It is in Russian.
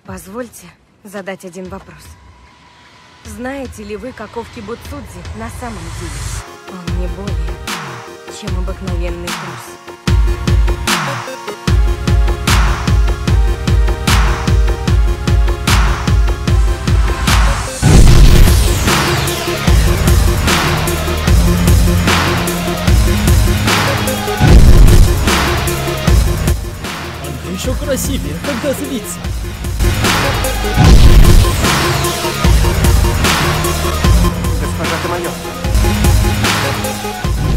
Позвольте задать один вопрос. Знаете ли вы, каков Кибуцудзи на самом деле? Он не более, чем обыкновенный трус. Она еще красивее, когда злится. Госпожа Камайо.